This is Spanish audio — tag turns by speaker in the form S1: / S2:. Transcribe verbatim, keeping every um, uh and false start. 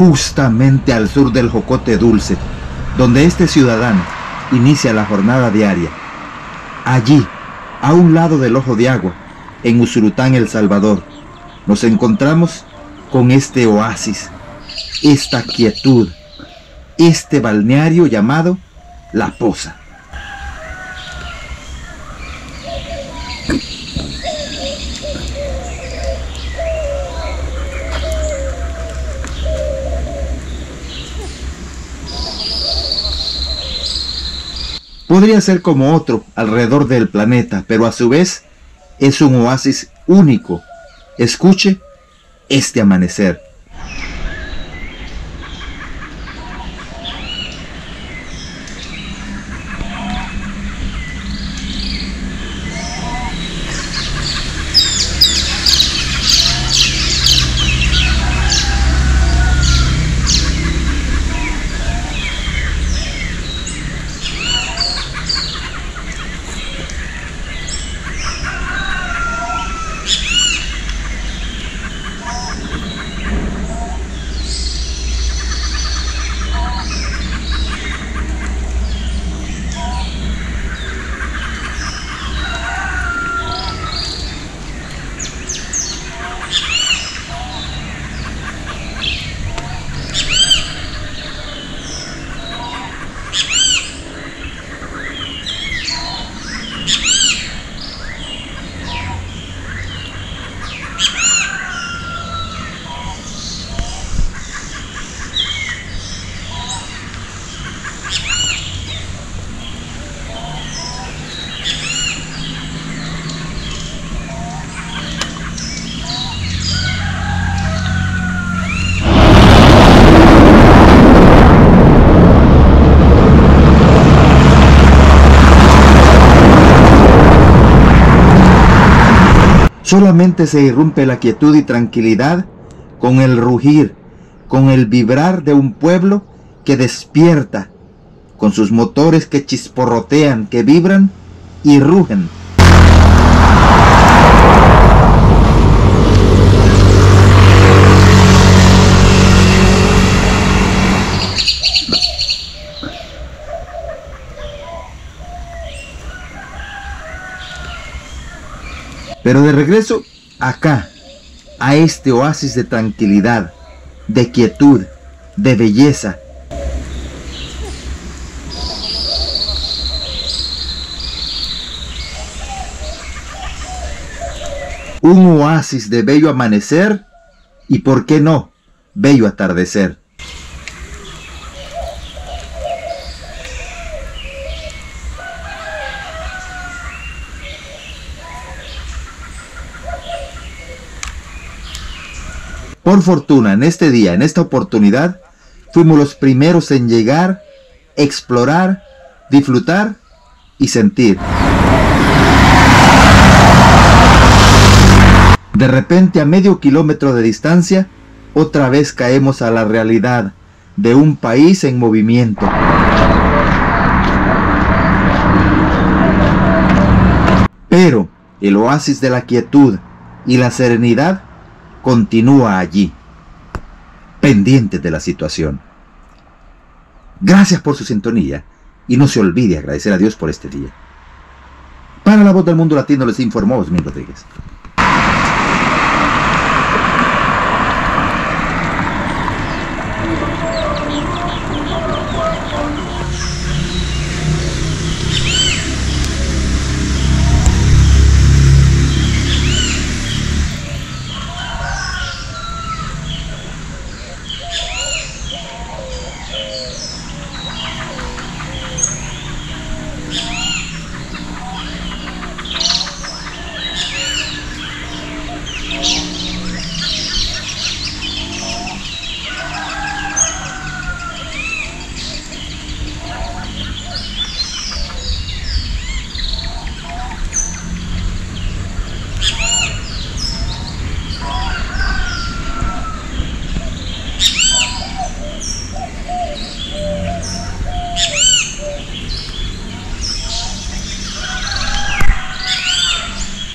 S1: justamente al sur del Jocote Dulce, donde este ciudadano inicia la jornada diaria. Allí, a un lado del Ojo de Agua, en Usulután, El Salvador, nos encontramos con este oasis, esta quietud, este balneario llamado La Poza. Podría ser como otro alrededor del planeta, pero a su vez es un oasis único. Escuche este amanecer. Solamente se irrumpe la quietud y tranquilidad con el rugir, con el vibrar de un pueblo que despierta, con sus motores que chisporrotean, que vibran y rugen. Pero de regreso acá, a este oasis de tranquilidad, de quietud, de belleza. Un oasis de bello amanecer y, ¿por qué no?, bello atardecer. Por fortuna, en este día, en esta oportunidad, fuimos los primeros en llegar, explorar, disfrutar y sentir. De repente, a medio kilómetro de distancia, otra vez caemos a la realidad de un país en movimiento. Pero el oasis de la quietud y la serenidad continúa allí, pendiente de la situación. Gracias por su sintonía y no se olvide agradecer a Dios por este día. Para La Voz del Mundo Latino les informó Osmin Rodríguez.